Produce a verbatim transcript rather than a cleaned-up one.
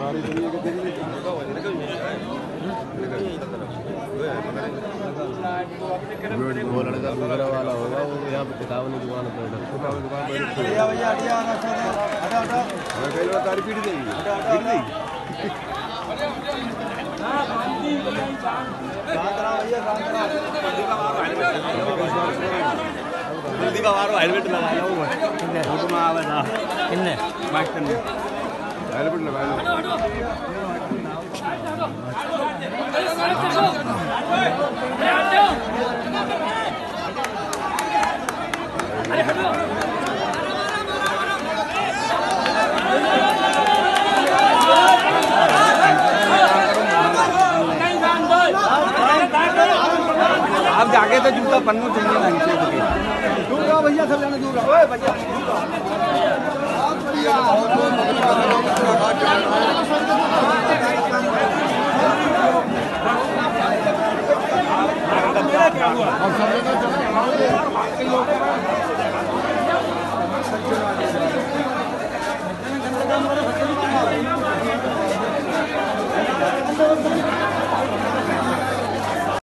वो लड़का दूसरा वाला होगा वो यहाँ पे किताब की दुकान पर हेलमेट लगाया हुआ फोटो में आवे ना किन्ने बाइक करने हेलमेट लगाया आप जाके तो जूता पन्नू चाहिए ना नीचे तो दूर भैया सब जाने दूर भैया